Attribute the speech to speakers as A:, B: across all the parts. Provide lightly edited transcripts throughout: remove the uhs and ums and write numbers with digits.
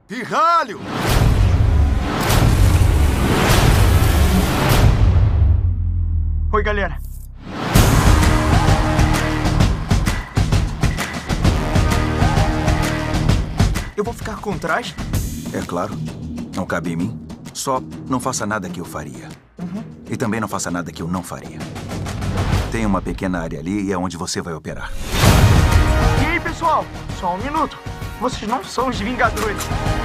A: Pirralho!
B: Oi, galera. Eu vou ficar com traje?
C: É claro. Não cabe em mim. Só não faça nada que eu faria. E também não faça nada que eu não faria. Tem uma pequena área ali e é onde você vai operar.
B: E aí, pessoal? Só um minuto. Vocês não são os Vingadores.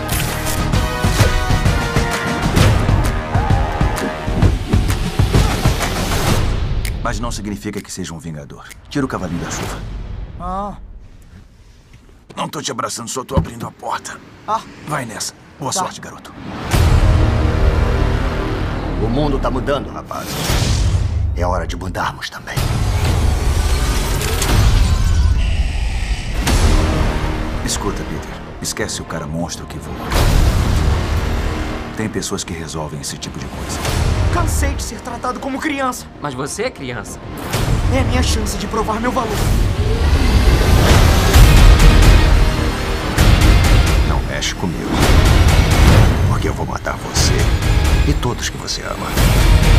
C: Mas não significa que seja um vingador. Tira o cavalinho da chuva.
B: Ah.
C: Não tô te abraçando, só tô abrindo a porta.
B: Ah.
C: Vai nessa. Boa sorte, garoto.
A: O mundo tá mudando, rapaz. É hora de mudarmos também.
C: Escuta, Peter. Esquece o cara monstro que voa. Tem pessoas que resolvem esse tipo de coisa.
B: Cansei de ser tratado como criança.
D: Mas você é criança.
B: É a minha chance de provar meu valor.
A: Não mexe comigo. Porque eu vou matar você e todos que você ama.